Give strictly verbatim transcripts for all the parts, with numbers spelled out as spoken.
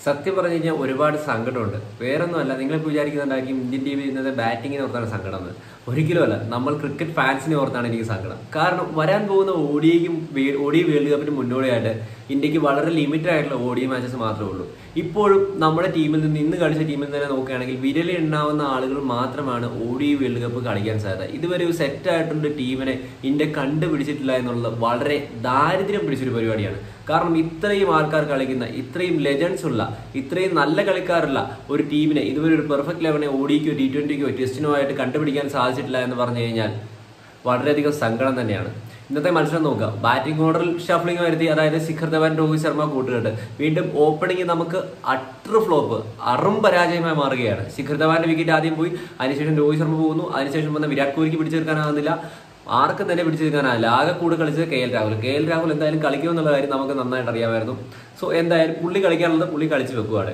സത്യം പറഞ്ഞു കഴിഞ്ഞാൽ ഒരുപാട് സങ്കടമുണ്ട്. വേറൊന്നുമല്ല, നിങ്ങളിപ്പോൾ വിചാരിക്കുന്നുണ്ടായിരിക്കും ഇന്ത്യൻ ടീമിൽ ഇന്നത് ബാറ്റിങ്ങിനെ ഓർത്താണ് സങ്കടം എന്ന്. ഒരിക്കലും അല്ല, നമ്മൾ ക്രിക്കറ്റ് ഫാൻസിനെ ഓർത്താണ് എനിക്ക് സങ്കടം. കാരണം വരാൻ പോകുന്ന ഓഡിയയ്ക്കും ഓഡിയ വേൾഡ് കപ്പിന് മുന്നോടിയായിട്ട് ഇന്ത്യക്ക് വളരെ ലിമിറ്റഡ് ആയിട്ടുള്ള ഓഡിയ മാച്ചസ് മാത്രമേ ഉള്ളൂ. ഇപ്പോഴും നമ്മുടെ ടീമിൽ നിന്ന് ഇന്ന് കളിച്ച ടീമിൽ തന്നെ നോക്കുകയാണെങ്കിൽ വിരലിൽ എണ്ണാവുന്ന ആളുകൾ മാത്രമാണ് ഓഡിയ വേൾഡ് കപ്പ് കളിക്കാൻ സാധ്യത. ഇതുവരെ ഒരു സെറ്റായിട്ടുള്ള ടീമിനെ ഇന്ത്യ കണ്ടുപിടിച്ചിട്ടില്ല എന്നുള്ളത് വളരെ ദാരിദ്ര്യം പിടിച്ചൊരു പരിപാടിയാണ്. കാരണം ഇത്രയും ആൾക്കാർ കളിക്കുന്ന, ഇത്രയും ലെജൻഡ്സ് ഉള്ള, ഇത്രയും നല്ല കളിക്കാരുള്ള ഒരു ടീമിനെ ഇതുവരെ ഒരു പെർഫെക്റ്റ് ലെവനെ ഓഡിക്കോ ടി ട്വന്റിക്കോ ടെസ്റ്റിനോ ആയിട്ട് കണ്ടുപിടിക്കാൻ സാധിച്ചിട്ടില്ല എന്ന് പറഞ്ഞു കഴിഞ്ഞാൽ വളരെയധികം സങ്കടം തന്നെയാണ്. ഇന്നത്തെ മത്സരം നോക്കുക, ബാറ്റിംഗ് ഓർഡറിൽ ഷഫ്ലിംഗ് വരുത്തി, അതായത് ശിഖർ ധവാൻ, രോഹിത് ശർമ്മ കൂട്ടുകെട്ട്. വീണ്ടും ഓപ്പണിംഗ് നമുക്ക് അട്ടർ ഫ്ലോപ്പ്, അറും പരാജയമായി മാറുകയാണ്. ശിഖർ ധവാന്റെ വിക്കറ്റ് ആദ്യം പോയി, അതിനുശേഷം രോഹിത് ശർമ്മ പോകുന്നു, അതിനുശേഷം വന്ന വിരാട് കോഹ്ലിക്ക് പിടിച്ചെടുക്കാനാകുന്നില്ല, ആർക്കും തന്നെ പിടിച്ചെടുക്കാനാവില്ല. ആകെ കൂടെ കളിച്ചത് K L Rahul. K L Rahul എന്തായാലും കളിക്കുമെന്നുള്ള കാര്യം നമുക്ക് നന്നായിട്ട് അറിയാമായിരുന്നു. സോ എന്തായാലും പുള്ളി കളിക്കാനുള്ളത് പുള്ളി കളിച്ച് വെക്കുവാണ്.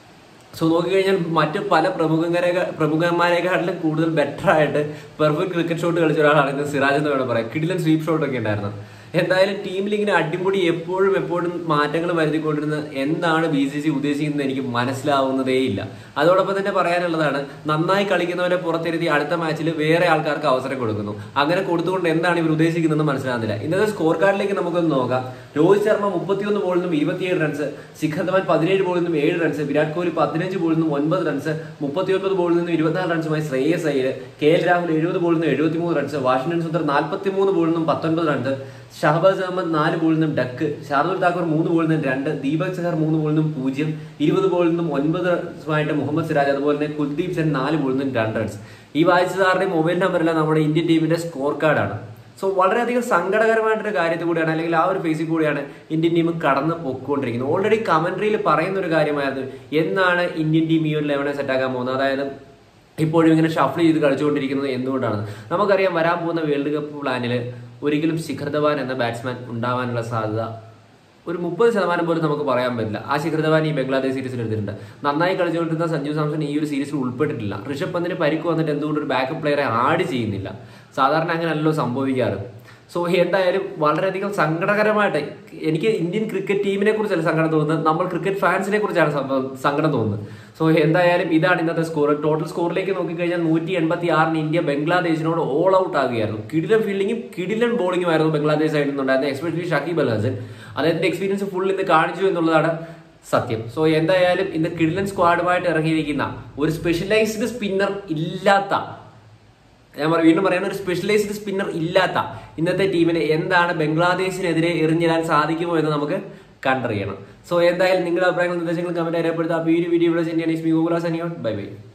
സോ നോക്കിക്കഴിഞ്ഞാൽ മറ്റ് പല പ്രമുഖരെ പ്രമുഖന്മാരെക്കാട്ടിലും കൂടുതൽ ബെറ്റർ ആയിട്ട് പെർഫെക്റ്റ് ക്രിക്കറ്റ് ഷോട്ട് കളിച്ച ഒരാളാണ് ഇന്ന് സിറാജ് എന്ന് വേണം പറയാം. കിടിലൻ സ്വീപ്പ് ഷോട്ടൊക്കെ ഉണ്ടായിരുന്നു. എന്തായാലും ടീമിൽ ഇങ്ങനെ അടിമുടി എപ്പോഴും എപ്പോഴും മാറ്റങ്ങൾ വരുത്തിക്കൊണ്ടിരുന്നത് എന്താണ് ബി സി സി ഉദ്ദേശിക്കുന്നത് എനിക്ക് മനസ്സിലാവുന്നതേ ഇല്ല. അതോടൊപ്പം തന്നെ പറയാനുള്ളതാണ്, നന്നായി കളിക്കുന്നവരെ പുറത്തിരുത്തി അടുത്ത മാച്ചിൽ വേറെ ആൾക്കാർക്ക് അവസരം കൊടുക്കുന്നു. അങ്ങനെ കൊടുത്തുകൊണ്ട് എന്താണ് ഇവർ ഉദ്ദേശിക്കുന്നതെന്ന് മനസ്സിലാകുന്നില്ല. ഇന്നത്തെ സ്കോർ കാർഡിലേക്ക് നമുക്കൊന്ന് നോക്കാം. രോഹിത് ശർമ്മ മുപ്പത്തിയൊന്ന് ബോളിൽ നിന്നും ഇരുപത്തിയേഴ് റൺസ്, ശിഖർ ധവാൻ പതിനേഴ് ബോളിൽ നിന്നും ഏഴ് റൺസ്, വിരാട് കോഹ്ലി പതിനഞ്ച് ബോളിൽ നിന്നും ഒൻപത് റൺസ്, മുപ്പത്തിയൊൻപത് ബോളിൽ നിന്നും ഇരുപത്തിനാല് റൺസുമായി ശ്രേയസ് അയ്യർ, കെ എൽ രാഹുൽ എഴുപത് ബോളിൽ നിന്നും എഴുപത്തിമൂന്ന് റൺസ്, വാഷിംഗ്ടൺ സുന്ദർ നാൽപ്പത്തിമൂന്ന് ബോളിൽ നിന്നും പത്തൊൻപത് റൺസ്, ഷഹബാസ് അഹമ്മദ് നാല് ബോളിൽ നിന്നും ഡക്ക്, ഷാർദുൽ താക്കൂർ മൂന്ന് ബോളിൽ നിന്നും രണ്ട്, ദീപക് ചഹർ മൂന്ന് ബോളിൽ നിന്നും പൂജ്യം, ഇരുപത് ബോളിൽ നിന്നും ഒൻപത് റൺസുമായിട്ട് മുഹമ്മദ് സിറാജ്, അതുപോലെ തന്നെ കുൽദീപ് സെൻ നാല് ബോളിൽ നിന്നും രണ്ട് റൺസ്. ഈ വായിച്ചതാറുടെ മൊബൈൽ നമ്പറെല്ലാം നമ്മുടെ ഇന്ത്യൻ ടീമിന്റെ സ്കോർ കാർഡാണ്. സോ വളരെയധികം സങ്കടകരമായിട്ടൊരു കാര്യത്തിൽ കൂടിയാണ്, അല്ലെങ്കിൽ ആ ഒരു ഫേസിൽ കൂടിയാണ് ഇന്ത്യൻ ടീം കടന്ന് പൊയ്ക്കൊണ്ടിരിക്കുന്നത്. ഓൾറെഡി കമന്ററിയിൽ പറയുന്ന ഒരു കാര്യമായിരുന്നു, എന്നാണ് ഇന്ത്യൻ ടീം ഈ ഒരു ലെവനെ സെറ്റാക്കാൻ പോകുന്നത്, അതായത് ഇപ്പോഴും ഇങ്ങനെ ഷഫിൾ ചെയ്ത് കളിച്ചുകൊണ്ടിരിക്കുന്നത് എന്തുകൊണ്ടാണ്. നമുക്കറിയാം, വരാൻ പോകുന്ന വേൾഡ് കപ്പ് പ്ലാനിൽ ഒരിക്കലും ശിഖർ ധവാൻ എന്ന ബാറ്റ്സ്മാൻ ഉണ്ടാവാനുള്ള സാധ്യത ഒരു മുപ്പത് ശതമാനം പോലും നമുക്ക് പറയാൻ പറ്റില്ല. ആ ശിഖർ ധവാൻ ഈ ബംഗ്ലാദേശ് സീരീസിൽ എടുത്തിട്ടുണ്ട്. നന്നായി കളിച്ചുകൊണ്ടിരുന്ന സഞ്ജു സാംസൺ ഈ ഒരു സീരീസിൽ ഉൾപ്പെട്ടിട്ടില്ല. ഋഷഭ് പന്തിന് പരിക്ക് വന്നിട്ട് എന്തുകൊണ്ട് ഒരു ബാക്കപ്പ് പ്ലെയറെ ആഡ് ചെയ്യുന്നില്ല? സാധാരണ അങ്ങനെയല്ലോ സംഭവിക്കാറ്. സോ എന്തായാലും വളരെയധികം സങ്കടകരമായിട്ട് എനിക്ക് ഇന്ത്യൻ ക്രിക്കറ്റ് ടീമിനെ കുറിച്ചല്ല സങ്കടം തോന്നുന്നത്, നമ്മൾ ക്രിക്കറ്റ് ഫാൻസിനെ കുറിച്ചാണ് സങ്കടം തോന്നുന്നത്. സോ എന്തായാലും ഇതാണ് ഇന്നത്തെ സ്കോർ. ടോട്ടൽ സ്കോറിലേക്ക് നോക്കിക്കഴിഞ്ഞാൽ നൂറ്റി എൺപത്തി ആറിന് ഇന്ത്യ ബംഗ്ലാദേശിനോട് ഓൾ ഔട്ട് ആകുകയായിരുന്നു. കിടിലൻ ഫീൽഡിങ്ങും കിടിലൻ ബോളിംഗും ആയിരുന്നു ബംഗ്ലാദേശ് സൈഡിൽ നിന്നുണ്ടായിരുന്നത്. എസ്പെഷ്യലി ഷക്കീബ് അൽ ഹസൻ അദ്ദേഹത്തിന്റെ എക്സ്പീരിയൻസ് ഫുൾ ഇന്ന് കാണിച്ചു എന്നുള്ളതാണ് സത്യം. സോ എന്തായാലും ഇന്ന് കിടിലൻ സ്ക്വാഡുമായിട്ട് ഇറങ്ങിയിരിക്കുന്ന ഒരു സ്പെഷ്യലൈസ്ഡ് സ്പിന്നർ ഇല്ലാത്ത, ഞാൻ വീണ്ടും പറയുന്ന ഒരു സ്പെഷ്യലൈസ്ഡ് സ്പിന്നർ ഇല്ലാത്ത ഇന്നത്തെ ടീമിന് എന്താണ് ബംഗ്ലാദേശിനെതിരെ എറിഞ്ഞിടാൻ സാധിക്കുമോ എന്ന് നമുക്ക് കണ്ടറിയണം. സോ എന്തായാലും നിങ്ങളുടെ അഭിപ്രായങ്ങളും നിർദ്ദേശങ്ങളും കമന്റ് രേഖപ്പെടുത്തുക. അപ്പോൾ ഈ ഒരു വീഡിയോ ഇവിടെ ബൈ ബൈ.